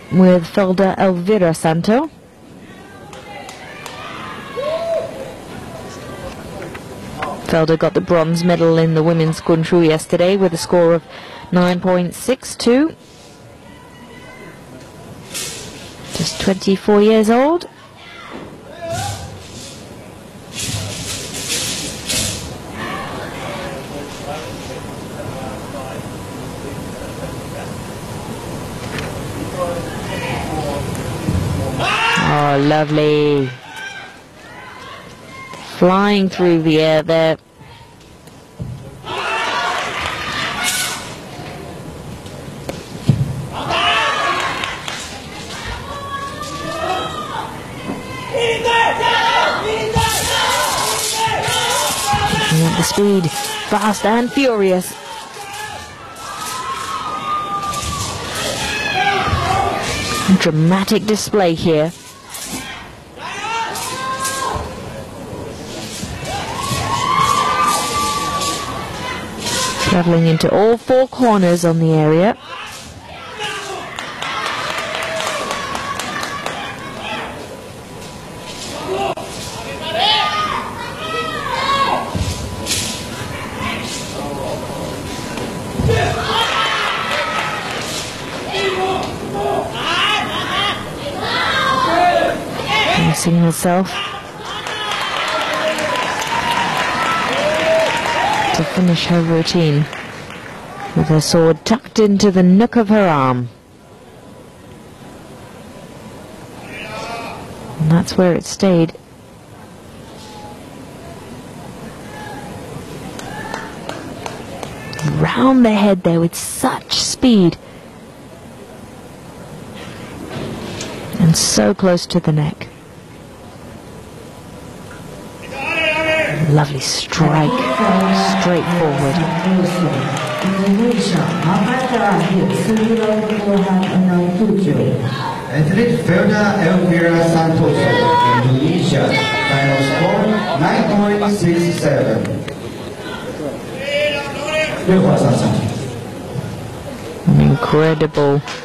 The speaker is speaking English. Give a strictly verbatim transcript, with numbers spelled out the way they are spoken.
with Felder Elvira Santo. Felder got the bronze medal in the women's Gunshu yesterday with a score of nine point six two. Just twenty-four years old. Oh, lovely. Flying through the air there. Picking up the speed, fast and furious. A dramatic display here. Travelling into all four corners on the area. Placing herself to finish her routine with her sword tucked into the nook of her arm. And that's where it stayed. Round the head there with such speed. And so close to the neck. Lovely strike, straight forward. Athlete Felder Elvira Santos, Indonesia, final score nine point six seven. An incredible